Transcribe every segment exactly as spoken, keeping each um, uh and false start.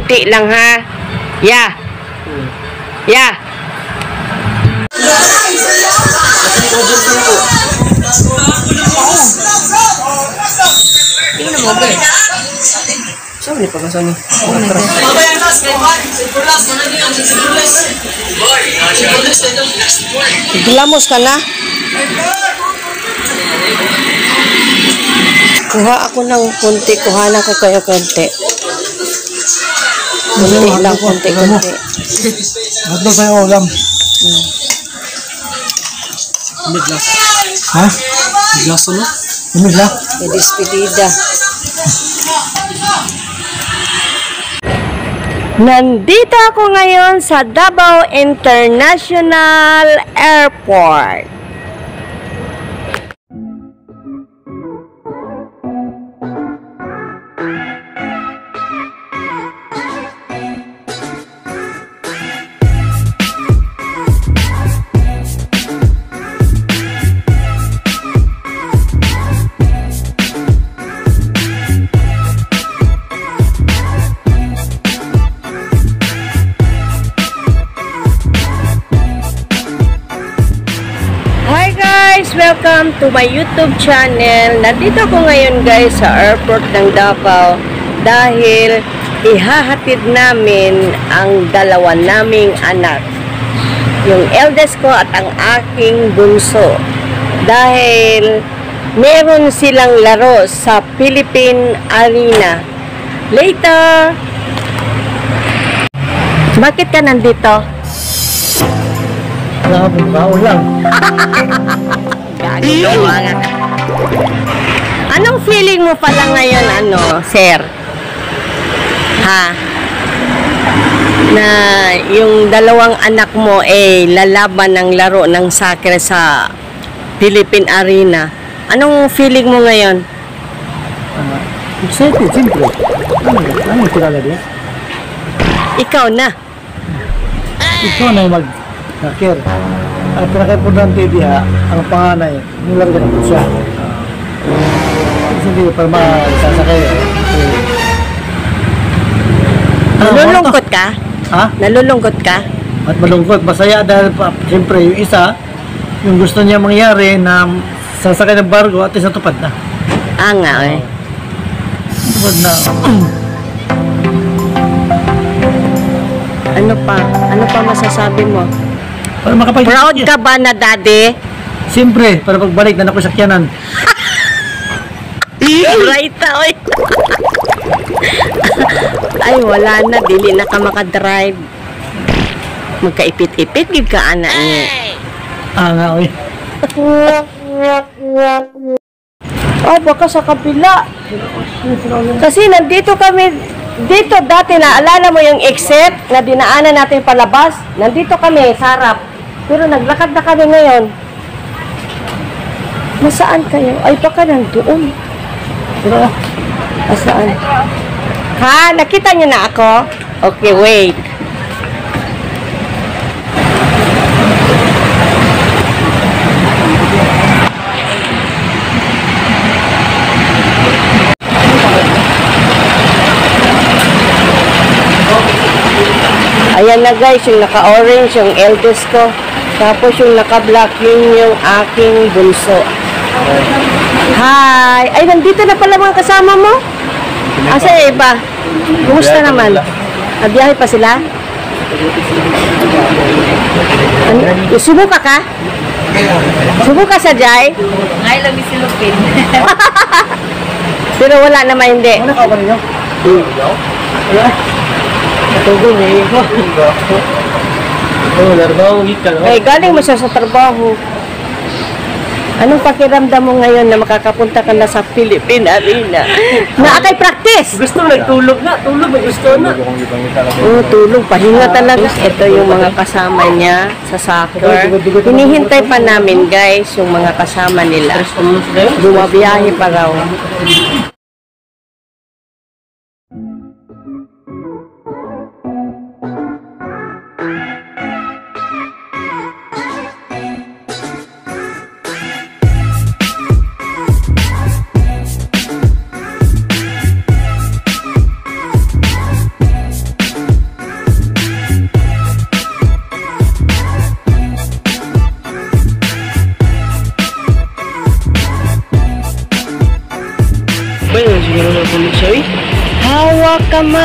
konti lang ha. Ya. Ya. Tingnan mo ba? Saan ni pagkasan ni? Glamos ka na? Kuha ako ng konti. Kuha na ko kayo konti. Konti lang, konti, konti. Ito sa'yo ulam. Midlas. Ha? Midlas ano? Midlas? Despedida. Nandito ako ngayon sa Davao International Airport. Welcome to my YouTube channel. Nandito ako ngayon guys sa airport ng Davao dahil ihahatid namin ang dalawa naming anak. Yung eldest ko at ang aking bunso. Dahil meron silang laro sa Philippine Arena. Later! Bakit ka nandito? Wala po, baon lang. Anong feeling mo pala ngayon, ano, sir? Ha? Na yung dalawang anak mo eh lalaban ng laro ng soccer sa Philippine Arena. Anong feeling mo ngayon? Uh, excited, siyempre. Ano, ano kilala din? Ikaw na. Ikaw na yung mag-soccer. Ang pinaka-importante diha, ang panganay, nilarga na po siya. Kasi hindi pa masasakay. Nalulungkot ka? Ha? Nalulungkot ka? At malungkot, masaya dahil pa, siyempre, yung isa, yung gusto niya mangyari na sasakay ng barko at isa tupad na. Ah nga eh. Tupad na. Ano pa? Ano pa masasabi mo? Para makapag- Proud ka ba na daddy? Siyempre, para pagbalik na nakusakyanan. Right na, oy. Ay, wala na. Dili na ka makadrive. Magkaipit-ipit, gid ka, anak niya. Ah nga, oy. Oh, baka sa kabila. Kasi nandito kami, dito dati, naalala mo yung exit na dinaanan natin palabas? Nandito kami, sa harap. Pero naglakad na kami ngayon. Nasaan kayo? Ay, baka nandoon. Pero, nasaan? Ha? Nakita niyo na ako? Okay, wait. Ayan na guys, yung naka-orange, yung eldest ko. Tapos yung naka-black, yun yung aking bunso. Hi! Ay, nandito na pala mga kasama mo? Asa iba? Kumusta naman? Nabiyahe pa sila? Ano? Subuka ka? Subuka sa Jai? Ay, lang si Lupin. Pero wala naman hindi. Ano ka ba ninyo? Wala. Tugong eh. Oh, larbaw gikan. Ay, galing mo siya sa trabaho. Anong pakiramdam mo ngayon na makakapunta ka na sa Philippine Arena? Na akay practice! Gusto nagtulog na, tulog may gusto na. Oo, tulog. Pahinga talaga. Ito yung mga kasama niya sa soccer. Hinihintay pa namin guys, yung mga kasama nila. Bumabiyahe pa raw.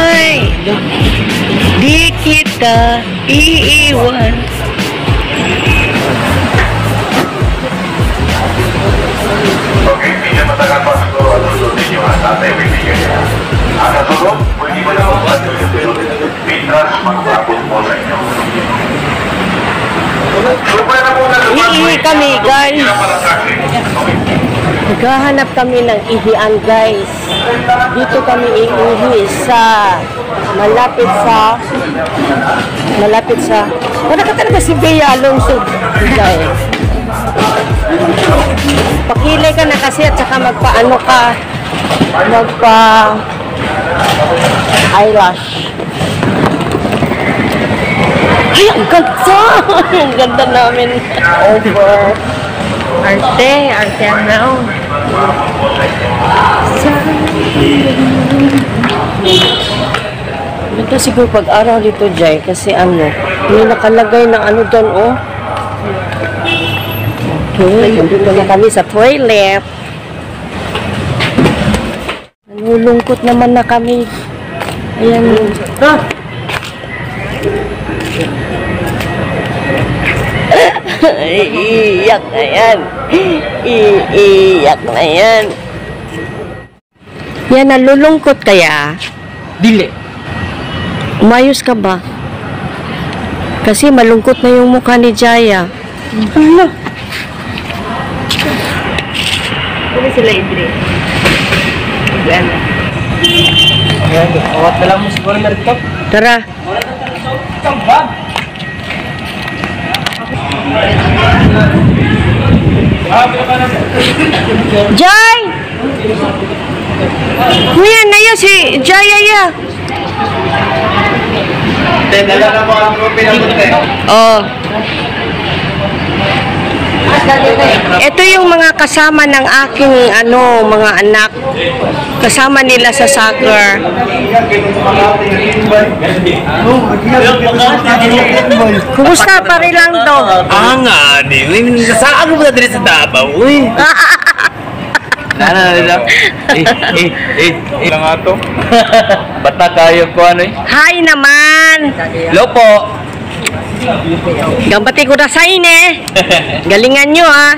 Ay, di kita iiwan. Oke, tidak matakan Pak Siguro atau Sultan Jawa Santai Wikipedia. Ada suruh, pergi pada membuat Mitras Makhlukun Polseknya. Iihi kami, guys. Naghahanap kami ng ihian, guys. Dito kami iihi sa malapit sa malapit sa wala ka talaga si Bea Alonso, guys. Pakilay ka na kasi at saka magpaano ka magpa eyelash. Ay, ang ganda! Ang ganda namin. Over. Arte, arte ang naon. Ito siguro pag-araw dito, Jai, kasi ano, may nakalagay ng ano doon, oh. Okay, dito na kami sa toilet. Nalulungkot naman na kami. Ayan. Ah! Iiyak na yan. Iiyak na yan. Yan, nalulungkot kaya? Dili. Umayos ka ba? Kasi malungkot na yung mukha ni Jaya. Hala. Ano sila, Idri? Ano? Ayan, awat na lang mo siguro na rito. Tara. Jai! Kuya na yun si Jaya ya. Oh. Ito yung mga kasama ng aking ano, mga anak. Kasama nila sa soccer. Kumusta pa rin lang to? Ah nga, di. Saan mo na dito sa Davao, uy? Nana, nana. Eh, eh, eh, eh. Lang ato. Ba't na tayo ko ano eh? Hi naman! Hello po. Gambati ko na sa ine. Galingan nyo ah.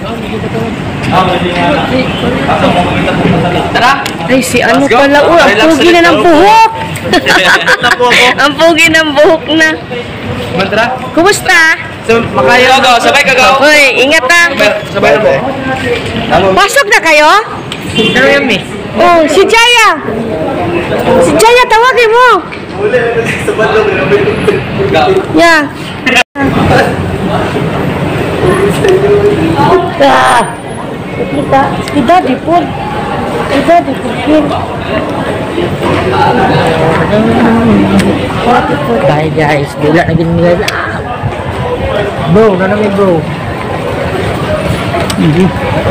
Tara. Ay, si ano Let's go. pala. Oh, ang Relax pugi na ulit ng ako. buhok. Tapo ako. Ang pugi ng buhok na. Mantra. Kumusta? So, makaya ka, sabay ka gaw. Hoy, ingat ah. Sabay na po. Pasok na kayo? Pero yan eh. Oh, si Jaya. Si Jaya, tawagin mo. Yeah. Ah. Kita, si Daddy po. Si Daddy po. Bye guys, dila na gini nila. Bro, na namin bro. Mhm.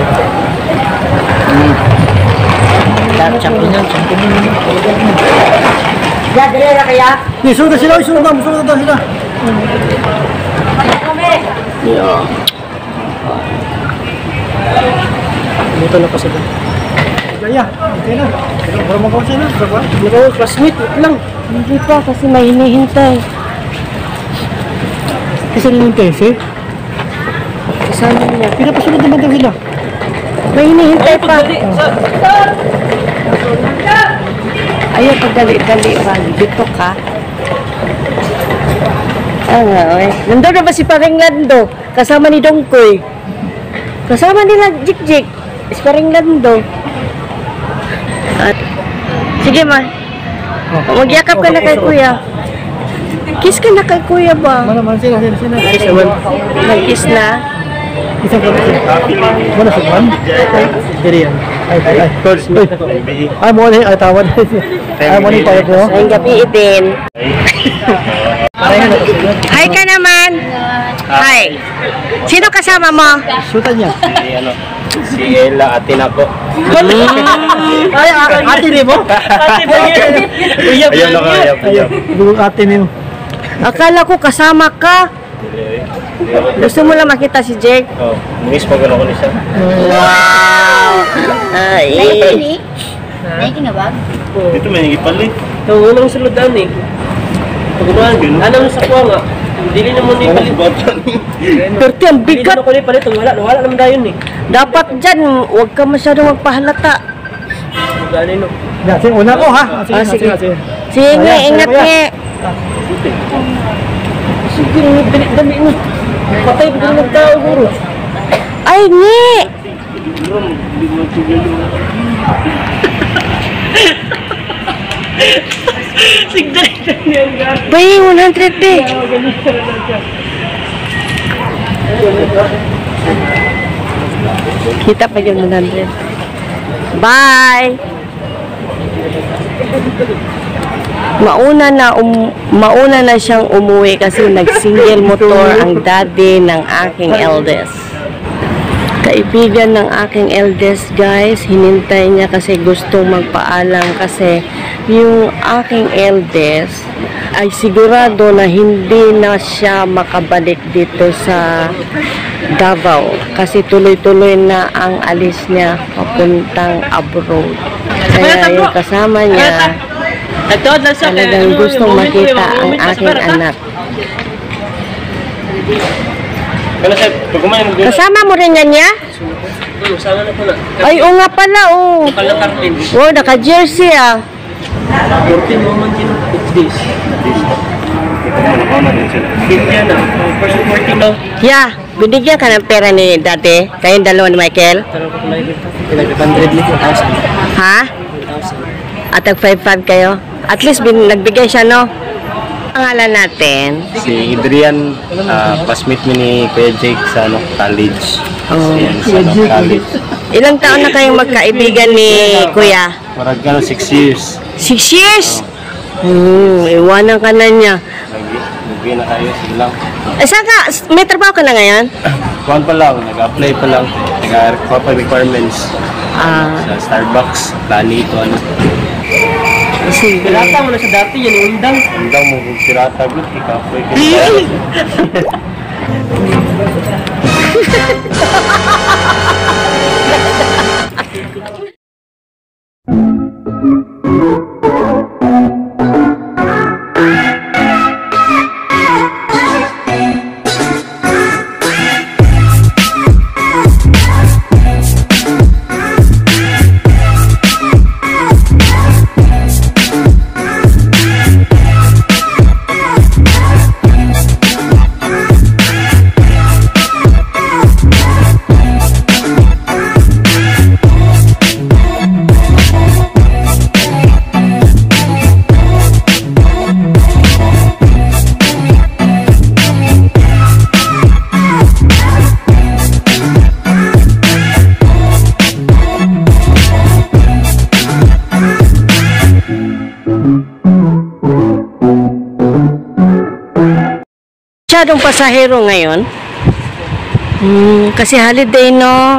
Champion yan, champion yan. Ya, dire na kaya? Isunod na sila, isunod na, isunod na sila. Yeah. Dito na pa sila. Kaya, okay na. Para magawa siya na. Pero classmate lang. Hindi pa kasi may hinihintay. Kasi rin yung tese. Kasama niya. Pinapasunod naman daw sila. May hinihintay pa. Ayaw pagdali-dali ba? Dito ka. Ah nga, eh. Nandun na ba si Paring Lando? Kasama ni Dongkoy. Kasama nila Jik-Jik. Si Paring Lando. At, sige ma. Magyakap ka na kay kuya. Kiss ka na kay kuya ba? Mana man sila, sila, sila. Kiss naman. Nag-kiss na. Isang ko sila. Mana sa man? Diri yan. Ay, ay, ay. Ay, mo ni, ay tawad. Ay, mo ni tayo po. Ngayong gabi din. Pareha na to sila. Hi ka naman. Hi. Sino kasama mo? Sutan niya. Si ano, si Ella atin ako. Ay, ate ni mo? Ayaw na kaya, ayaw. Yung ate ni mo. Akala ko kasama ka. Gusto mo lang makita si Jake? Oh, miss pa gano'n ko ni siya. Wow! Ay! Naikin nga ba? Dito may higit pali. Ito, unang suludan eh. Pagkumaan, anong sa kuha nga? Dili naman ni palit. Perti, ang Dili bigat. naman ko ni palit. Wala, wala naman dayon eh. Dapat dyan, huwag ka masyadong magpahalata. Gano'n no. Ya, sige, una ko ha. Ah, sige. Sige nga, Ayan, ingat kuya. nga. Sige, dali, dali no. Patay ko ng tao, guro. Ay, ngi! Sigdali na yan, garo. Bay, one hundred eh. Kita pa yun, one hundred. Bye! Mauna na um, mauna na siyang umuwi kasi nag-single motor ang daddy ng aking eldest. Kaibigan ng aking eldest, guys, hinintay niya kasi gustong magpaalam kasi yung aking eldest ay sigurado na hindi na siya makabalik dito sa Davao kasi tuloy-tuloy na ang alis niya papuntang abroad. Kaya yung kasama niya talagang gustong makita ang aking anak. Kaya sir, pag kumain mo Kasama mo rin yan niya? sana na po na. Ay, oo nga pala, oo. Kalatar din. Wow, naka-jersey ah. fourteen woman din. It's this. Binigyan na. First fourteen daw. Yeah, binigyan ka ng pera ni dati. Kayong dalawa ni Michael. Tarong ko kulay dito. Pinag-one hundred ni two thousand. Ha? two thousand. At nag-five five kayo? At least bin nagbigay siya, no? Pangalan natin. Si Adrian, uh, classmate mo ni Kuya Jake sa ano, college. Oh. Ayan, sa ano, college. Ilang taon na kayong magkaibigan ni Kuya? Marag gano'n, six years. Six years? Hmm, iwanan ka na niya. Nag-uwi na kayo, sige lang. Eh, saan ka? May trabaho ka na ngayon? Kuhan pa lang, nag-apply pa lang. Nag-apply requirements Ah, sa Starbucks, Lani ito, ano. sige. Pinata mo na sa dati yan, yung undang. Ang daw mo, kung pirata, good, ikapoy ka na. Masyadong pasahero ngayon. Hmm, kasi holiday, no?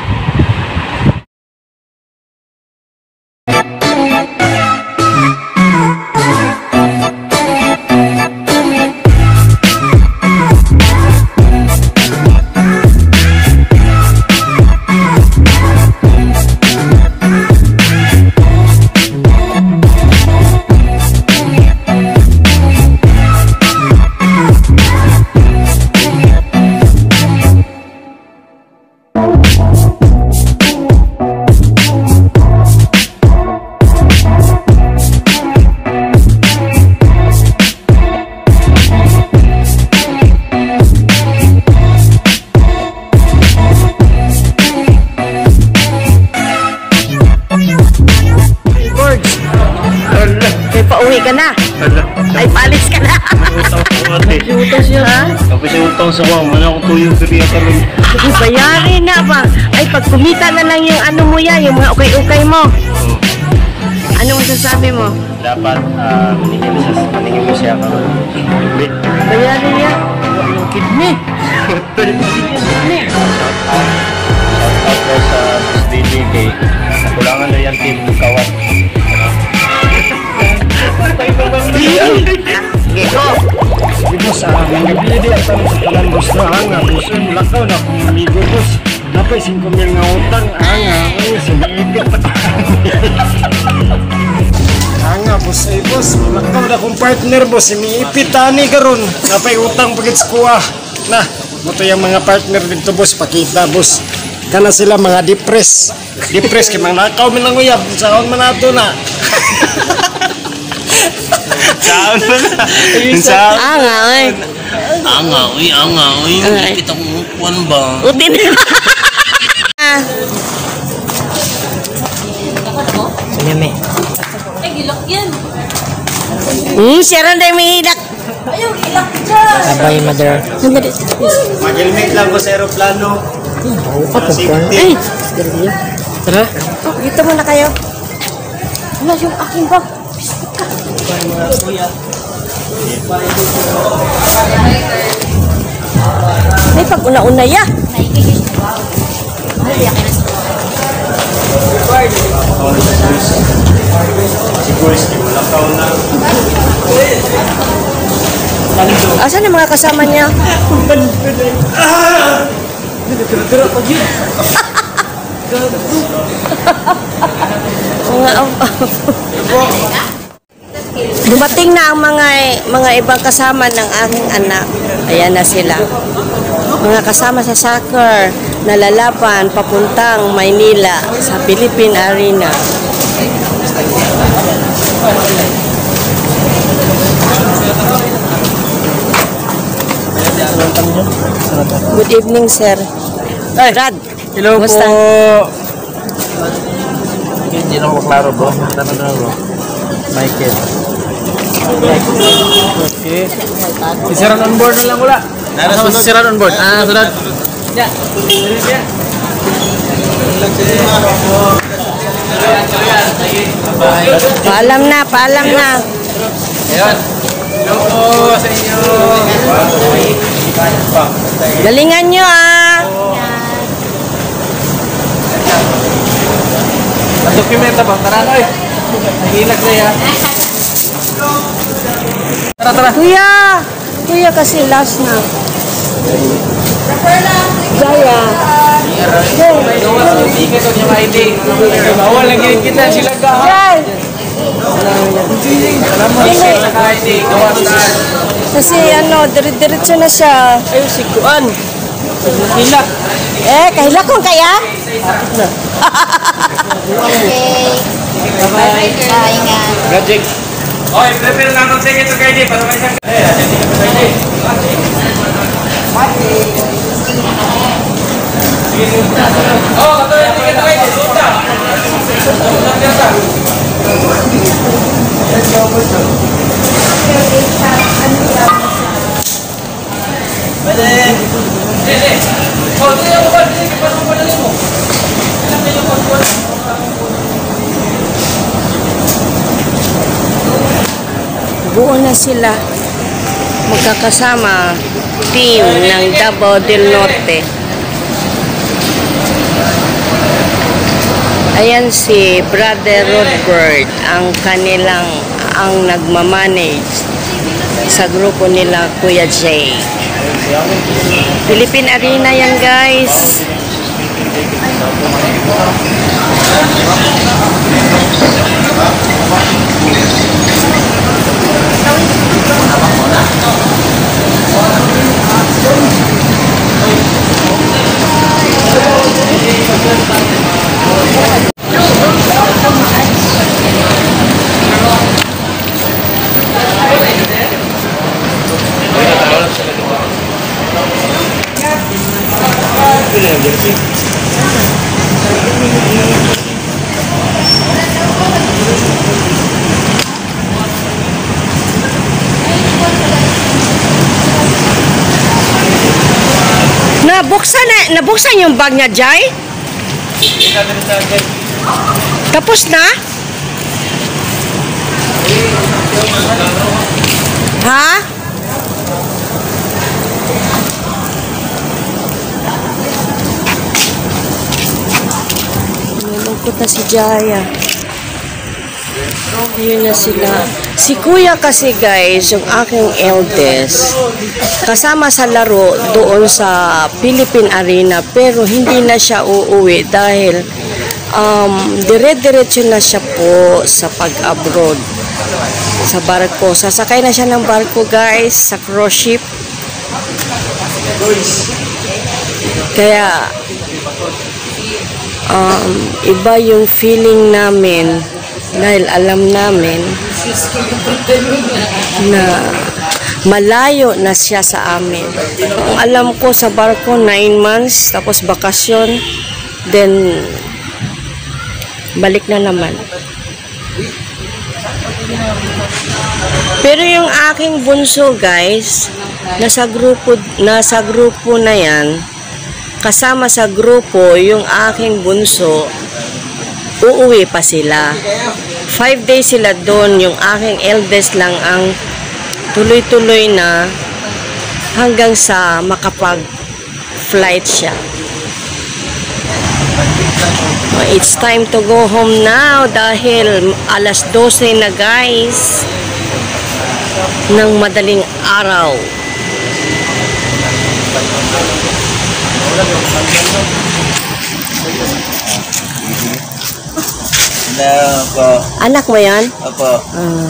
May pauwi ka na. Ay, palis ka na. Utang ko ate. Utang siya. Ha? Tapos yung utang sa wang, mana akong tuyong kariya ka rin. Ay, bayari na ba? Ay, pag kumita na lang yung ano mo yan, yung mga ukay-ukay mo. Ano masasabi mo? Dapat, ah, maningin mo siya, maningin mo siya ka rin. Bayari niya. Yung kidney. Shout out daw sa S D J kay nakulangan na yan team kawat. Ito sa mga bili at ang sa talang gusto hanga. Gusto yung lakaw na kung amigo boss. Dapat singko mil nga utang hanga. Ay, sumiigit pa. Hanga Boss ay boss, lakaw na kong partner boss, imiipitani karon. Napay utang pagit sa kuha. Na, moto yung mga partner dito boss, pakita boss. Kana sila mga depress. Depress kay mga nakaw mi nang uyab, saon man ato na. Saan mo na? Saan? Ah, nga, eh. Anga, uy, anga, uy. Kita ko kuwan ba? Utin. Ah. Sayame. Ay, gilak yan. Hmm, siya rin tayo may hilak. Ayaw, gilak dyan. Abay, mother. Sandali. Mag-helmet lang ko sa aeroplano. Ay, Tara. oh, dito muna kayo. Ano yung aking bag? May pag-una-una ya. Asan ang mga kasama niya? Mga dumating na ang mga mga ibang kasama ng aking anak. Ayan na sila. Mga kasama sa soccer na lalaban papuntang Maynila sa Philippine Arena. Good evening, sir. Ay, Brad, hello kumusta? po. Hindi na ako klaro bro. Ano na bro? Michael. Okay. Sisiran on board na lang wala. Ano sisiran on board? Ah, sunod. Ya. Paalam na, paalam na. Ayan. Hello po sa inyo. Galingan nyo, ah. Dokumenta ba? Tara na eh. Nagilag na yan. Tara, tara. Kuya, kuya kasi last na. Jaya. Bawal lagi kita sila ka. Jay. Kasi ano, dire-diretso na siya. Ay, si Kuan. Hila. Eh, kahila kong kaya? Bye, ingat. Gajik. Oy, prepare lang ng sige to kay di para may isang. Oh, kato yung ticket kay di. Suta. Oh, di ako ba di pa mo pa mo. Buo na sila. Magkakasama team ng Davao del Norte. Ayan si Brother Rodbert, ang kanilang, ang nagmamanage sa grupo nila, Kuya Jay. Philippine Arena yan, guys. Nabuksan na, nabuksan yung bag niya, Jai? Tapos na? Ha? Nalungkot na si Jaya. Ayun na sila. Si Kuya kasi, guys, yung aking eldest, kasama sa laro doon sa Philippine Arena, pero hindi na siya uuwi dahil um, dire-diretso na siya po sa pag-abroad. sa barko. Sasakay na siya ng barko guys sa cruise ship. Kaya um, iba yung feeling namin dahil alam namin na malayo na siya sa amin. Ang alam ko sa barko, nine months, tapos bakasyon, then balik na naman. Pero yung aking bunso guys, nasa grupo, nasa grupo na yan, kasama sa grupo, yung aking bunso, uuwi pa sila. Five days sila doon, yung aking eldest lang ang tuloy-tuloy na hanggang sa makapag-flight siya. It's time to go home now dahil alas dose na guys ng madaling araw. Na po. Anak mo yan? Apo. Uh.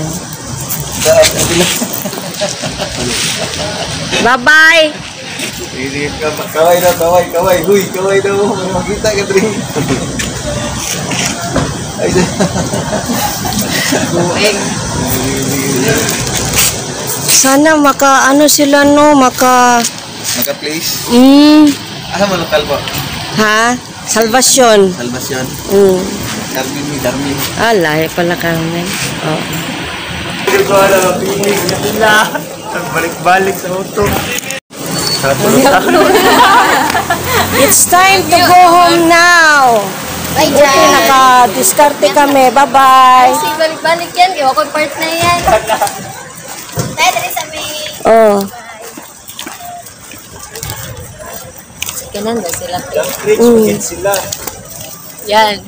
Bye-bye! Kaway daw, kaway, kaway. Huy, kaway daw. Makita ka rin. Sana maka ano sila no, maka Maka-place. mm, Asa mo lokal po? ha? Salvasyon. Salvasyon. Mm. Darmin mi, Darmin. Ah, lahi pala kami. Oh. Balik-balik sa auto. It's time to go home now. Bye, Okay, Jan. naka-diskarte kami. Bye-bye. Kasi balik-balik yan. Iwa ko part na yan. Dahil dali sa may... Oh. Kanan ba sila? Mm. Yan.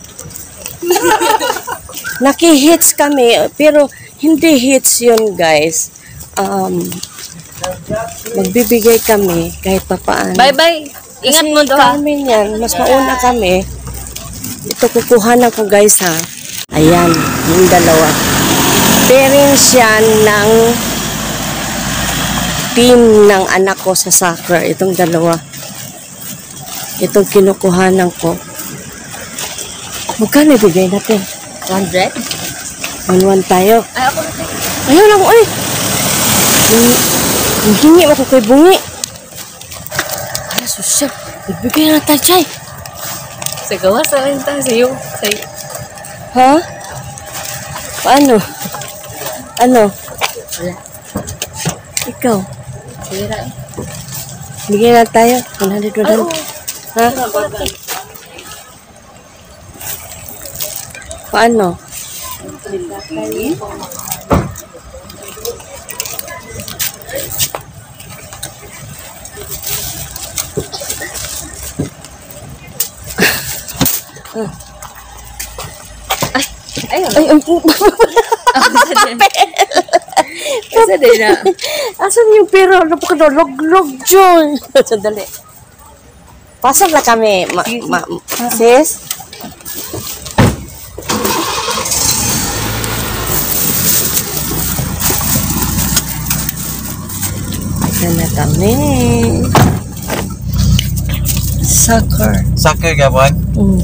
Naki-hits kami, pero hindi hits yun, guys. Um, magbibigay kami kahit papaano. Bye-bye. Ingat Kasi mo doon. kami yan, mas mauna kami. Ito kukuhanan ko guys ha. Ayan, yung dalawa. Parents yan ng team ng anak ko sa soccer. Itong dalawa. Itong kinukuhanan ko. Magkano ibigay natin? one hundred? One-one tayo. Ay, ako na tayo. Ayaw lang, oy! Yung hingi ako kay Bungi. Ay, susya. Ibigay na tayo, Chay. Sa gawa sa akin tayo. Sa'yo. Sa'yo. Ha? Paano? Ano? Wala. Ikaw? Sira. Bigyan na tayo. one hundred, one hundred. Ha? Paano? Ay, Ay, ang Kasi din na. asan yung pera? Napakadolog-log dyan. Sandali. Pasok na kami, ma ma sis. Pasok na kami. Soccer. Soccer gapon. Mm.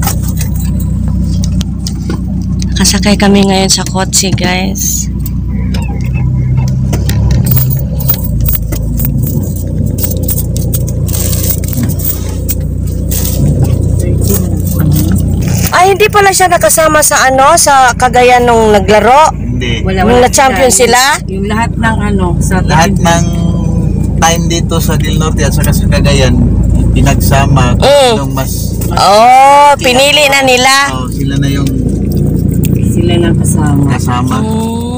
Nakasakay kami ngayon sa kotse, guys. Ay, hindi pala siya nakasama sa ano, sa Cagayan nung naglaro. Hindi. Nung na-champion sila. Yung lahat ng ano, sa Lahat ng time dito sa Del Norte at saka sa Cagayan, pinagsama kung Mm. sinong mas Oh, pinili na nila. oh, sila na yung sila lang kasama. kasama. Mm.